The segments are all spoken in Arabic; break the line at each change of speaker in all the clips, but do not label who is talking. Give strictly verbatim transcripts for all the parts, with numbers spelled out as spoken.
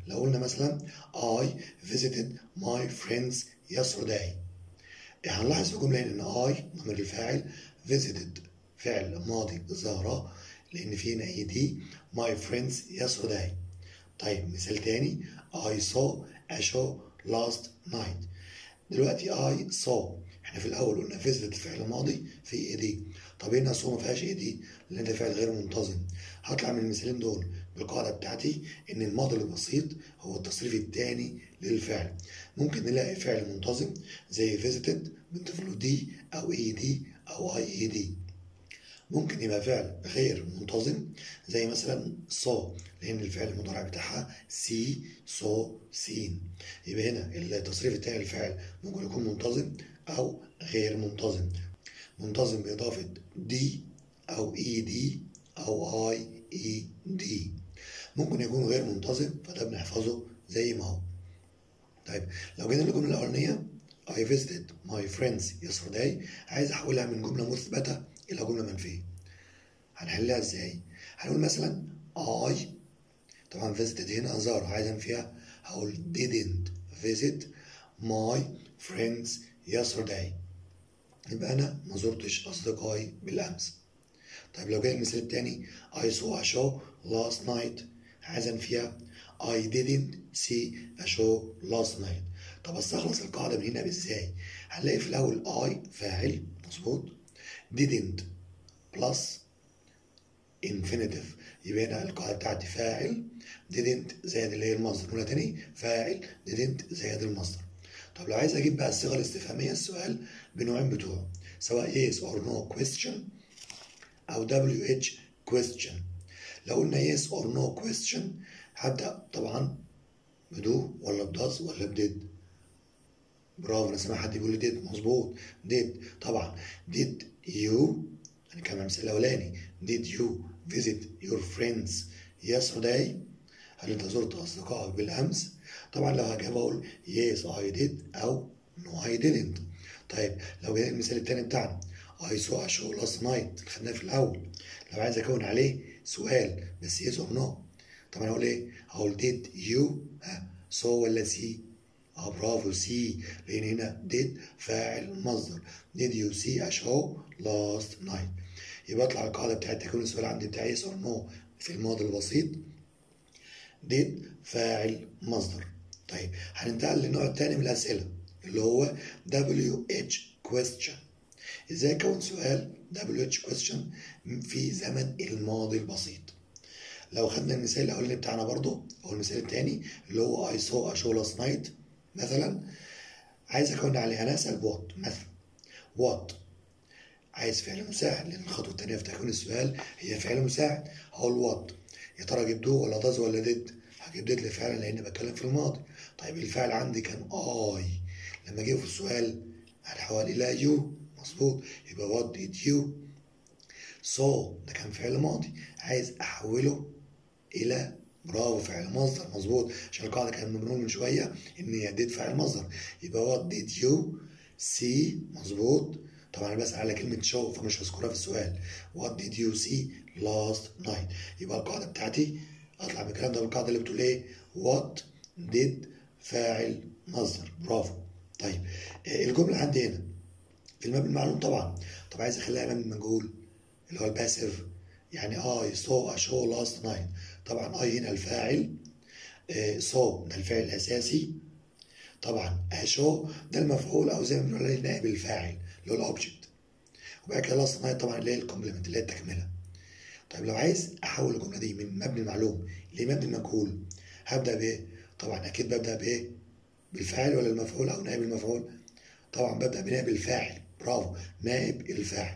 لو قلنا مثلا I visited my friends yesterday، هنلاحظ في الجملة ان I ضمير الفاعل، visited فعل ماضي زار لان في هنا اي دي، my friends yesterday. طيب مثال تاني I saw a show last night. دلوقتي I saw، احنا في الاول قلنا visited فعل ماضي في اي دي، طب هنا saw ما فيهاش اي دي لان ده فعل غير منتظم. هطلع من المثالين دول بالقاعده بتاعتي ان الماضي البسيط هو التصريف الثاني للفعل. ممكن نلاقي فعل منتظم زي visited بنضيف له دي او اي دي او اي اي دي. ممكن يبقى فعل غير منتظم زي مثلا saw لان الفعل المضارع بتاعها سي سو سين. يبقى هنا التصريف الثاني للفعل ممكن يكون منتظم او غير منتظم. منتظم باضافه دي او اي دي او اي اي دي. ممكن يكون غير منتظم فده بنحفظه زي ما هو. طيب لو جينا للجمله الاولانيه I visited my friends yesterday، عايز احولها من جمله مثبته الى جمله منفيه. هنحلها ازاي؟ هنقول مثلا I، طبعا visited هنا زار، عايز انفيها هقول didn't visit my friends yesterday، يبقى انا ما زرتش اصدقائي بالامس. طيب لو جاي المثال التاني I saw a show last night، عايز انفيها I didn't see a show last night. طب استخلص القاعده من هنا ازاي؟ هنلاقي في الاول I فاعل مظبوط، didn't plus infinitive، يبقى هنا القاعده بتاعتي فاعل didn't زائد اللي هي المصدر. نقولها تاني فاعل didn't زائد المصدر. طب لو عايز اجيب بقى الصيغه الاستفهاميه السؤال بنوعين بتوعه سواء yes or no question او دبليو اتش question. لو قلنا yes or no question هبدا طبعا بدو ولا بداز ولا بديد. برافو، انا سامع حد بيقول لي ديد، مظبوط ديد طبعا. did you، يعني كمان المثال الاولاني did you visit your friends yesterday، هل انت زرت اصدقائك بالامس؟ طبعا لو هجاوب اقول yes I did او no I didn't. طيب لو جينا المثال الثاني بتاعنا I saw a show last night اللي خدناه في الاول، لو عايز اكون عليه سؤال بس yes or no، طبعا اقول ايه؟ هقول did you saw ولا see؟ اه برافو سي، لان هنا did فاعل مصدر. did you see a show last night؟ يبقى اطلع القاعده بتاعت تكون السؤال عندي بتاع yes or no في الماضي البسيط did فاعل مصدر. طيب هننتقل للنوع الثاني من الاسئله اللي هو دبليو اتش question. ازاي اكون سؤال دبليو اتش question في زمن الماضي البسيط؟ لو خدنا المثال الاولاني بتاعنا برضو او المثال الثاني اللي هو I saw a show last night مثلا، عايز اكون عليه انا اسال وات مثلا. وات عايز فعل مساعد لان الخطوه الثانيه في تكوين السؤال هي فعل مساعد، هقول وات. يا ترى اجيب دو ولا داز ولا ديد؟ هجيب ديد لفعل لان بتكلم في الماضي. طيب الفعل عندي كان اي، لما اجيبه في السؤال هتحول الى يو، مظبوط، يبقى وات ديد يو سو، ده كان فعل ماضي عايز احوله الى برافو فعل مصدر، مظبوط، عشان القاعده كان بنقول من شويه ان هي ديد فعل مصدر. يبقى وات ديد يو سي، مظبوط. طبعا انا بسال على كلمه شو فمش هذكرها في السؤال. وات ديد يو سي لاست نايت، يبقى القاعده بتاعتي اطلع من الكلام ده بالقاعده اللي بتقول ايه؟ وات ديد فاعل مصدر، برافو. طيب الجمله عندي هنا في المبني المعلوم طبعا، طب عايز اخليها مبني مجهول اللي هو الباسيف، يعني I saw a show last night. طبعا I هنا الفاعل، saw ده الفعل الأساسي، طبعا a show ده المفعول أو زي ما بنقول عليه نائب الفاعل اللي هو الأوبجكت، وبعد كده last night طبعا اللي هي الكومبلمنت اللي هي التكملة. طيب لو عايز أحول الجملة دي من مبني المعلوم لمبني المجهول هبدأ بإيه؟ طبعا أكيد ببدأ بإيه؟ بالفاعل ولا المفعول أو نائب المفعول؟ طبعا ببدأ بنائب الفاعل، برافو نائب الفاعل.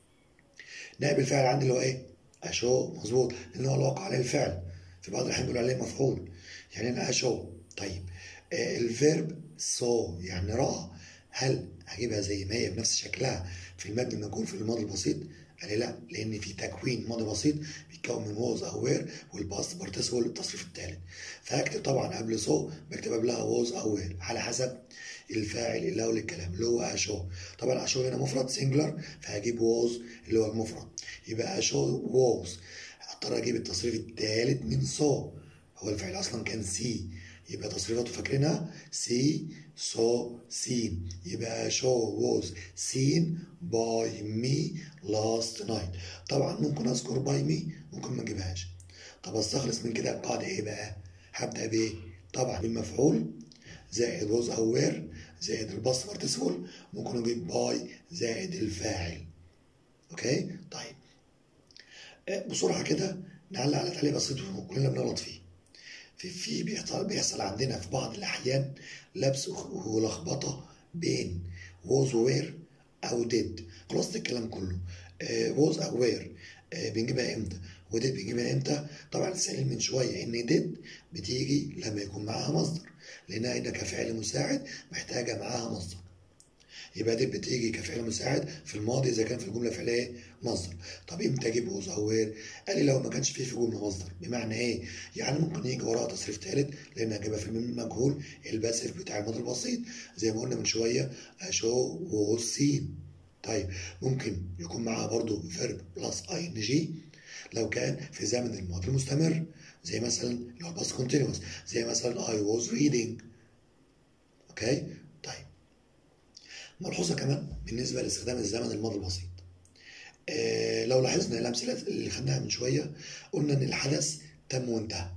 نائب الفاعل عندي اللي هو ايه؟ اشو، مظبوط، لان هو الواقع عليه الفعل، في بعض الاحيان بيقولوا عليه مفعول، يعني انا اشو. طيب آه الفيرب سو يعني راى، هل هجيبها زي ما هي بنفس شكلها في المبني المجهول في الماضي البسيط؟ قال لي لا، لان في تكوين ماضي بسيط بيتكون من ووز او وير والباست بارتيسيبل التصريف الثالث، فهكتب طبعا قبل سو بكتب قبلها ووز او وير على حسب الفاعل اللي هو الكلام اللي هو اشو. طبعا اشو هنا مفرد سنجلر فهجيب ووز اللي هو المفرد، يبقى اشو ووز. اضطر اجيب التصريف الثالث من سو هو الفعل اصلا كان سي، يبقى تصريفاته فاكرينها سي سو سين، يبقى شو ووز سين باي مي لاست نايت. طبعا ممكن اذكر باي مي، ممكن ما اجيبهاش. طب استخلص من كده القاعده ايه بقى؟ هبدا بايه؟ طبعا بالمفعول زائد ووز او وير زائد الباست بارتيسيبل، ممكن اجيب باي زائد الفاعل. اوكي طيب بسرعه كده نعلق على تعليق بسيط كلنا بنغلط فيه. في في بيحصل بيحصل عندنا في بعض الاحيان لبس ولخبطه بين ووز ووير او ديد. خلاصه الكلام كله ووز او وير بنجيبها امتى وديد بنجيبها امتى؟ طبعا سأل من شويه ان ديد بتيجي لما يكون معاها مصدر، لانها هنا كفعل مساعد محتاجه معاها مصدر. يبقى دي بتيجي كفعل مساعد في الماضي اذا كان في الجمله فعليه مصدر. طب امتى اجيب ووز او وير؟ قال لي لو ما كانش فيه في جمله مصدر. بمعنى ايه؟ يعني ممكن يجي وراها تصريف ثالث لان هجيبها في المجهول الباسف بتاع الماضي البسيط زي ما قلنا من شويه شو ووز سين. طيب ممكن يكون معاها برضو فيرب بلس اي ان جي لو كان في زمن الماضي المستمر، زي مثلا اللي هو الباست كونتينوس، زي مثلا I was reading. اوكي طيب ملحوظه كمان بالنسبه لاستخدام الزمن الماضي البسيط. آه لو لاحظنا الامثله اللي خدناها من شويه قلنا ان الحدث تم وانتهى،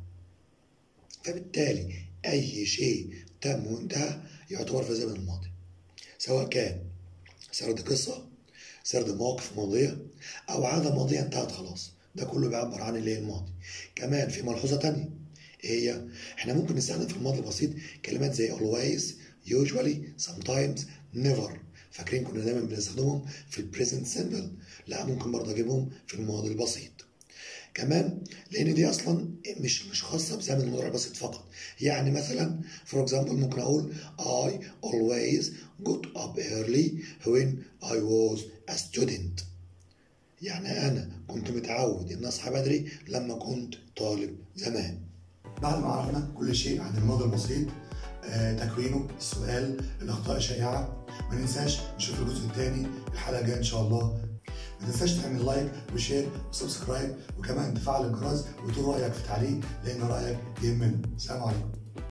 فبالتالي اي شيء تم وانتهى يعتبر في زمن الماضي، سواء كان سرد قصه، سرد مواقف ماضيه، او عاده ماضيه انتهت خلاص، ده كله بيعبر عن اللي هي الماضي. كمان في ملحوظه تانية ايه هي؟ احنا ممكن نستخدم في الماضي البسيط كلمات زي always usually sometimes never. فاكرين كنا دايما بنستخدمهم في البريزنت سيمبل؟ لا ممكن برضه اجيبهم في الماضي البسيط كمان، لان دي اصلا مش مش خاصه بزمن المضارع البسيط فقط. يعني مثلا فور اكزامبل ممكن اقول I always got up early when I was a student. يعني انا كنت متعود ان اصحى بدري لما كنت طالب زمان. بعد ما عرفنا كل شيء عن الماضي البسيط، آه، تكوينه، السؤال، الاخطاء الشائعه، ما ننساش نشوف الجزء الثاني الحلقه الجايه ان شاء الله. ما تنساش تعمل لايك وشير وسبسكرايب، وكمان تفعل الجرس وتقول رايك في تعليق لان رايك يهمنا. سلام عليكم.